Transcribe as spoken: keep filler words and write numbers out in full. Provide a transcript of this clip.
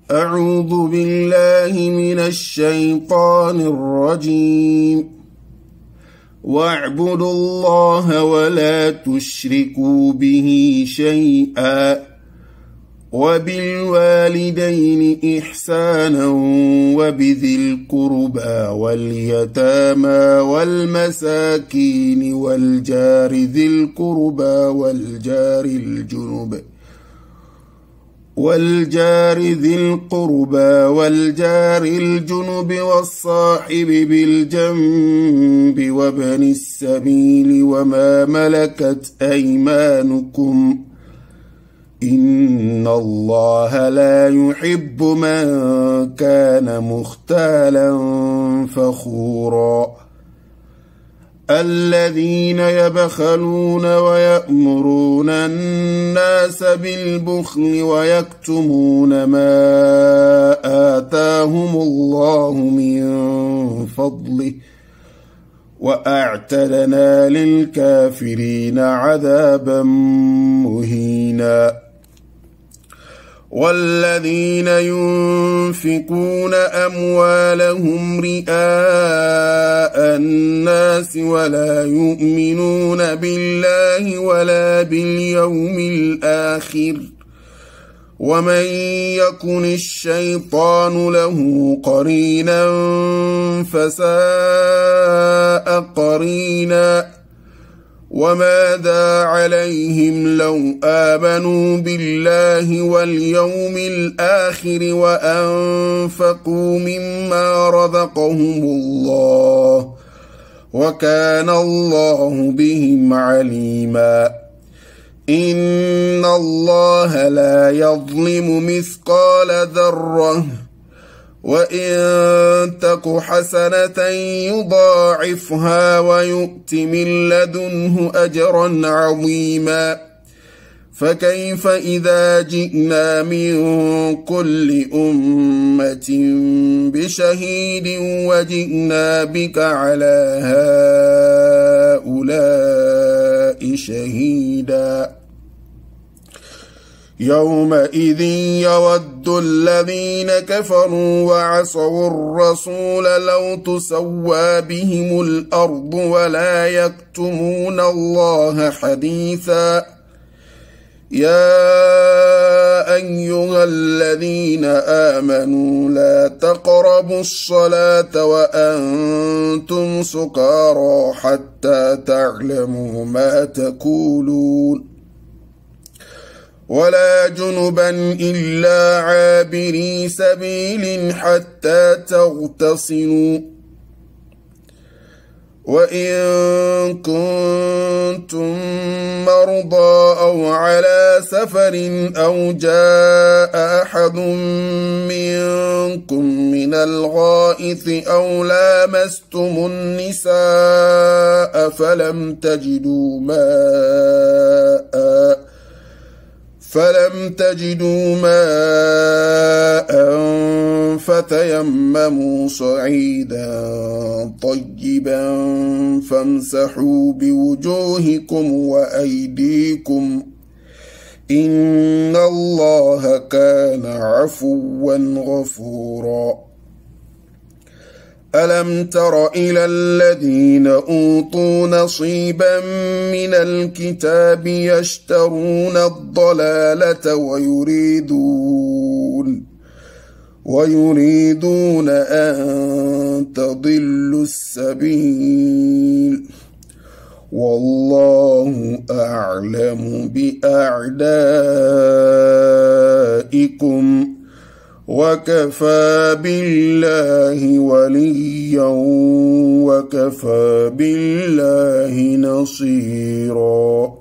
أعوذ بالله من الشيطان الرجيم واعبدوا الله ولا تشركوا به شيئا وبالوالدين إحسانا وبذي القربى واليتامى والمساكين والجار ذي القربى والجار الجنب والجار ذي القربى والجار الجنب والصاحب بالجنب وابن السبيل وما ملكت أيمانكم إن الله لا يحب من كان مختالا فخورا الذين يبخلون ويأمرون الناس بالبخل ويكتمون ما آتاهم الله من فضله وأعتدنا للكافرين عذابا مهينا والذين ينفقون أموالهم رئاء الناس ولا يؤمنون بالله ولا باليوم الآخر ومن يكن الشيطان له قرينا فساء قرينا وماذا عليهم لو آمنوا بالله واليوم الآخر وأنفقوا مما رزقهم الله وكان الله بهم عليما إن الله لا يظلم مثقال ذرة وإن تك حسنة يضاعفها ويؤت من لدنه أجرا عظيما فكيف إذا جئنا من كل أمة بشهيد وجئنا بك على هؤلاء شهيدا يومئذ يود الذين كفروا وعصوا الرسول لو تسوى بهم الأرض ولا يكتمون الله حديثا يا أيها الذين آمنوا لا تقربوا الصلاة وأنتم سكارى حتى تعلموا ما تقولون ولا جنبا إلا عابري سبيل حتى تغتسلوا وإن كنتم مرضى أو على سفر أو جاء أحد منكم من الغائط أو لامستم النساء فلم تجدوا ماء فلم تجدوا ماء فتيمموا صعيدا طيبا فامسحوا بوجوهكم وأيديكم إن الله كان عفوا غفورا ألم تر إلى الذين أوتوا نصيبا من الكتاب يشترون الضلالة ويريدون ويريدون أن تضلوا السبيل والله أعلم بأعدائكم وكفى بالله وليا وكفى بالله نصيرا